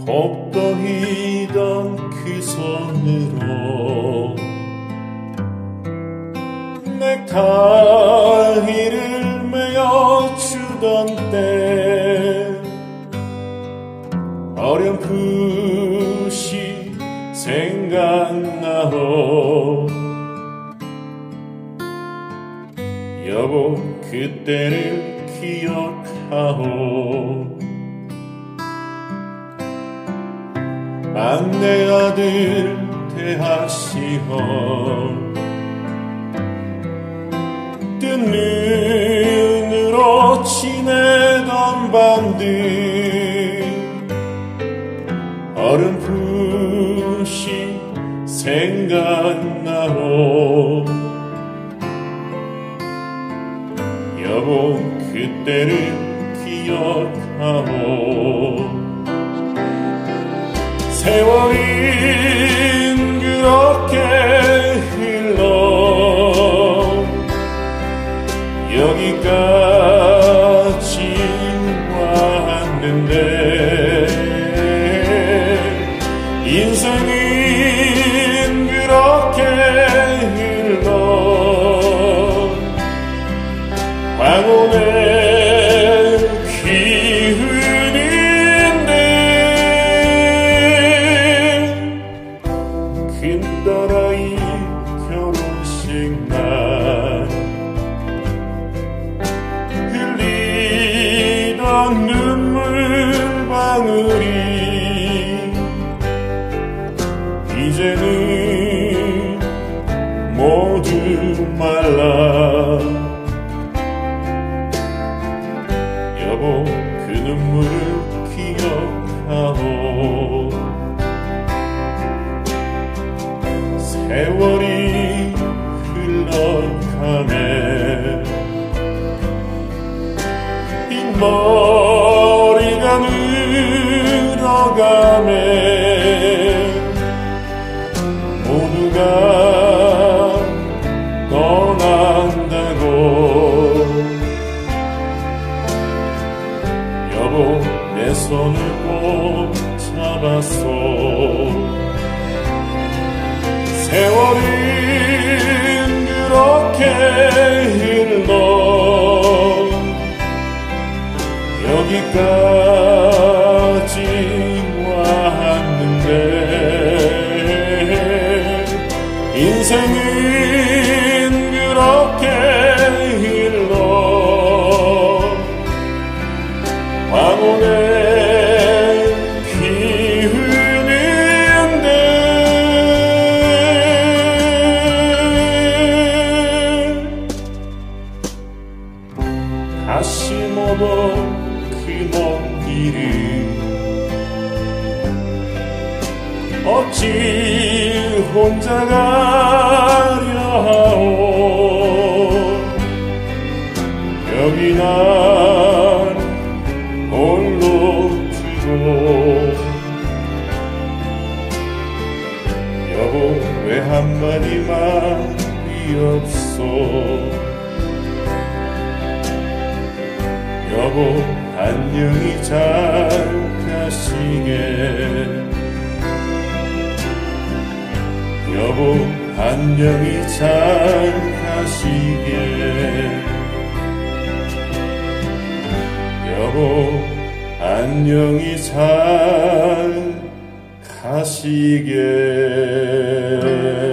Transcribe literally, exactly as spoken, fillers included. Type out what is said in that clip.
곱동이던 그 손으로 내 가위를 메어주던 때 어렴풋이 생각나오. 여보 그때를 기억하오. 막내 아들 대학 시험 뜬 눈으로 지내던 밤들 어렴풋이 생각나오. 여보 그때를 기억하오. 세월이 그렇게 흘러 여기까지 왔는데 인생은 그렇게 흘러 황혼의 큰딸아이 결혼식 날 흘리던 눈물 방울이 이제는 모두 말라. 여보 그 눈물을 기억하오. 세월이 흘러가네. 흰머리가 늘어가네. 모두가 떠난다고. 여보 내 손을 꼭 잡았어. 세월은 그렇게 흘러 여기까지 왔는데 인생은 그렇게 흘러 황혼의 다시 못 올 그 먼 길을 어찌 혼자 가려 하오. 여기 난 홀로 두고 여보 왜 한마디 말이 없어. 여보 안녕히 잘 가시게. 여보 안녕히 잘 가시게. 여보 안녕히 잘 가시게.